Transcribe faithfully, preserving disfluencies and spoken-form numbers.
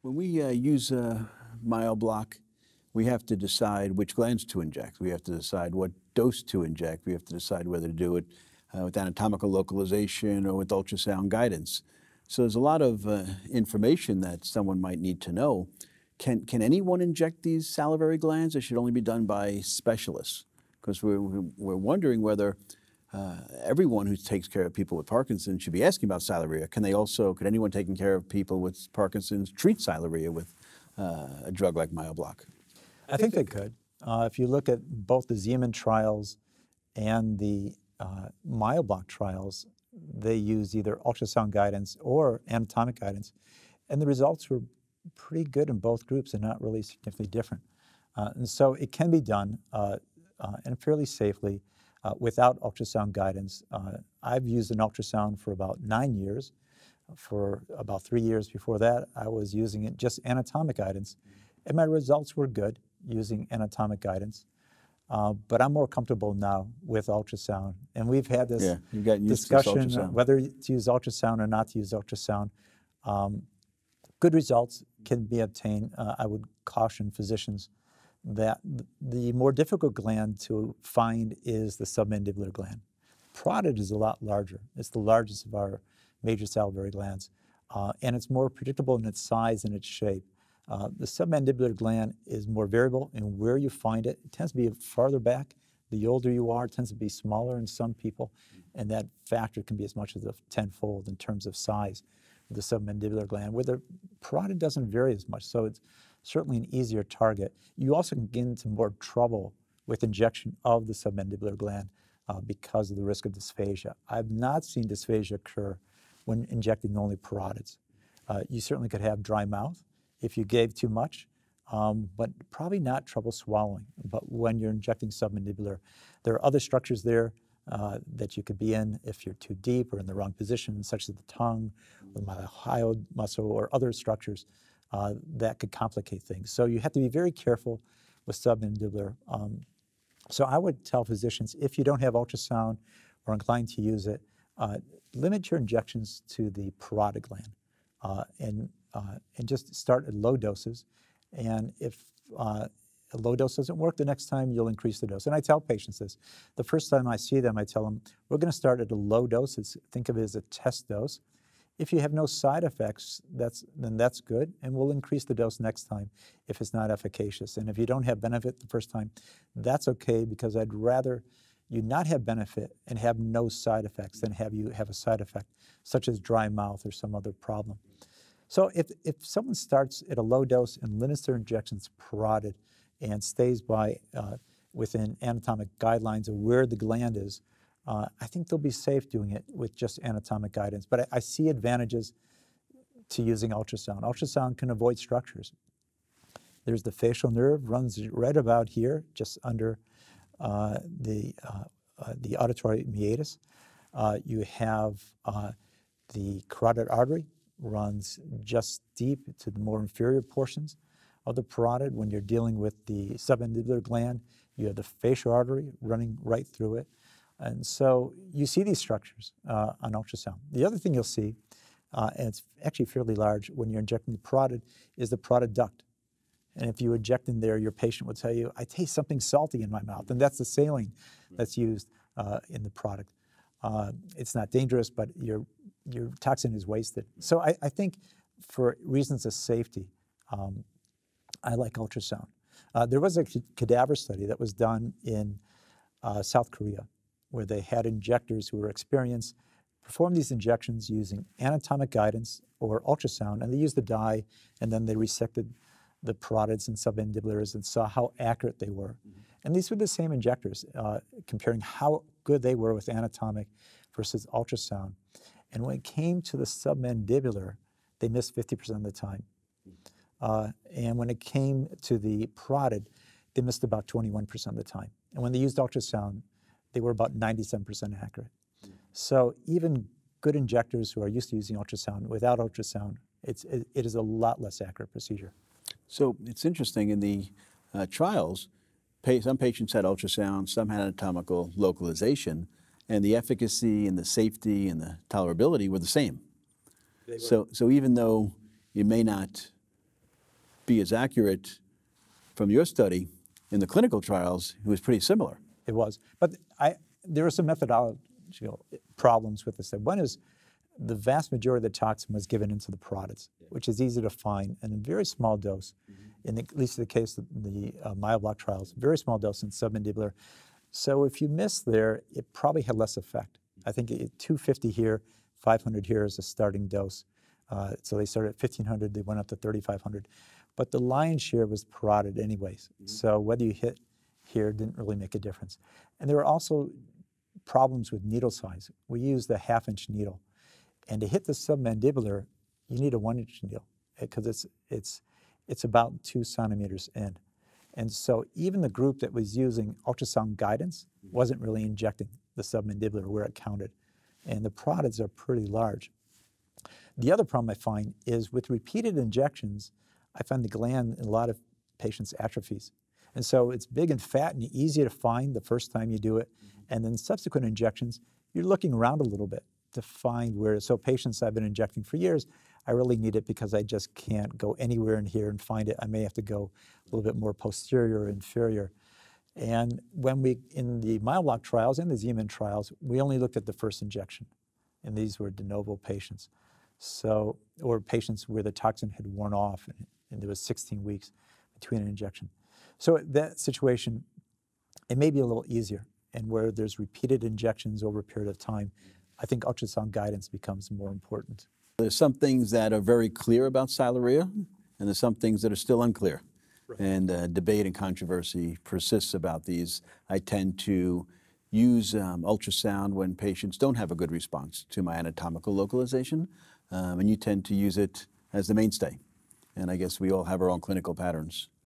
When we uh, use a MyoBlock, we have to decide which glands to inject. We have to decide what dose to inject. We have to decide whether to do it uh, with anatomical localization or with ultrasound guidance. So there's a lot of uh, information that someone might need to know. Can, can anyone inject these salivary glands? It should only be done by specialists, because we're, we're wondering whether uh, everyone who takes care of people with Parkinson's should be asking about salivary. Can they also, could anyone taking care of people with Parkinson's treat salivary with uh, a drug like MyoBlock? I think they could. Uh, if you look at both the Zeman trials and the uh, MyoBlock trials, they use either ultrasound guidance or anatomic guidance, and the results were pretty good in both groups and not really significantly different. Uh, and so it can be done uh, uh, and fairly safely uh, without ultrasound guidance. Uh, I've used an ultrasound for about nine years. For about three years before that, I was using it just anatomic guidance, and my results were good using anatomic guidance. Uh, but I'm more comfortable now with ultrasound. And we've had this yeah, you've gotten used discussion to whether to use ultrasound or not to use ultrasound. Um, good results can be obtained. Uh, I would caution physicians that the more difficult gland to find is the submandibular gland. Parotid is a lot larger. It's the largest of our major salivary glands, uh, and it's more predictable in its size and its shape. Uh, the submandibular gland is more variable in where you find it. It tends to be farther back. The older you are, it tends to be smaller in some people, and that factor can be as much as a tenfold in terms of size of the submandibular gland, where the parotid doesn't vary as much, so it's certainly an easier target. You also can get into more trouble with injection of the submandibular gland uh, because of the risk of dysphagia. I've not seen dysphagia occur when injecting only parotids. Uh, you certainly could have dry mouth if you gave too much, um, but probably not trouble swallowing. But when you're injecting submandibular, there are other structures there uh, that you could be in if you're too deep or in the wrong position, such as the tongue, or the mylohyoid muscle, or other structures uh, that could complicate things. So you have to be very careful with submandibular. Um, so I would tell physicians, if you don't have ultrasound or inclined to use it, uh, limit your injections to the parotid gland uh, and Uh, and just start at low doses. And if uh, a low dose doesn't work, the next time you'll increase the dose. And I tell patients this. The first time I see them, I tell them, we're going to start at a low dose. It's, think of it as a test dose. If you have no side effects, that's, then that's good, and we'll increase the dose next time if it's not efficacious. And if you don't have benefit the first time, that's okay, because I'd rather you not have benefit and have no side effects than have you have a side effect, such as dry mouth or some other problem. So if, if someone starts at a low dose and limits their injections parotid and stays by uh, within anatomic guidelines of where the gland is, uh, I think they'll be safe doing it with just anatomic guidance. But I, I see advantages to using ultrasound. Ultrasound can avoid structures. There's the facial nerve, runs right about here, just under uh, the, uh, uh, the auditory meatus. Uh, you have uh, the carotid artery, runs just deep to the more inferior portions of the parotid. When you're dealing with the submandibular gland, you have the facial artery running right through it. And so you see these structures uh, on ultrasound. The other thing you'll see, uh, and it's actually fairly large when you're injecting the parotid, is the parotid duct. And if you inject in there, your patient will tell you, I taste something salty in my mouth. And that's the saline that's used uh, in the product. Uh, it's not dangerous, but your, your toxin is wasted. So I, I think for reasons of safety, um, I like ultrasound. Uh, there was a cadaver study that was done in uh, South Korea, where they had injectors who were experienced, perform these injections using anatomic guidance or ultrasound, and they used the dye, and then they resected the parotids and submandibulars and saw how accurate they were. Mm-hmm. And these were the same injectors, uh, comparing how good they were with anatomic versus ultrasound. And when it came to the submandibular, they missed fifty percent of the time. Uh, and when it came to the parotid, they missed about twenty-one percent of the time. And when they used ultrasound, they were about ninety-seven percent accurate. So even good injectors who are used to using ultrasound, without ultrasound, it's, it, it is a lot less accurate procedure. So it's interesting, in the uh, trials, pa some patients had ultrasound, some had anatomical localization, and the efficacy and the safety and the tolerability were the same. So, so even though you may not be as accurate from your study in the clinical trials, it was pretty similar. It was. But I, there are some methodological problems with this. One is the vast majority of the toxin was given into the parotids, which is easy to find, and in a very small dose, mm-hmm. in the, at least in the case of the uh, MyoBlock trials, very small dose in submandibular. So if you miss there, it probably had less effect. I think it, two fifty here, five hundred here is a starting dose. Uh, so they started at fifteen hundred, they went up to thirty-five hundred. But the lion's share was parotid anyways. Mm-hmm. So whether you hit here didn't really make a difference. And there were also problems with needle size. We used a half inch needle. And to hit the submandibular, you need a one inch needle because it's, it's, it's about two centimeters in. And so even the group that was using ultrasound guidance wasn't really injecting the submandibular where it counted. And the parotids are pretty large. The other problem I find is with repeated injections, I find the gland in a lot of patients atrophies. And so it's big and fat and easy to find the first time you do it. And then subsequent injections, you're looking around a little bit to find where, so patients I've been injecting for years, I really need it because I just can't go anywhere in here and find it. I may have to go a little bit more posterior or inferior. And when we, in the MyoBlock trials and the Z-Men trials, we only looked at the first injection. And these were de novo patients. So, or patients where the toxin had worn off and, and there was sixteen weeks between an injection. So that situation, it may be a little easier. And where there's repeated injections over a period of time, I think ultrasound guidance becomes more important. There's some things that are very clear about siluria, and there's some things that are still unclear. Right. And uh, debate and controversy persists about these. I tend to use um, ultrasound when patients don't have a good response to my anatomical localization, um, and you tend to use it as the mainstay. And I guess we all have our own clinical patterns.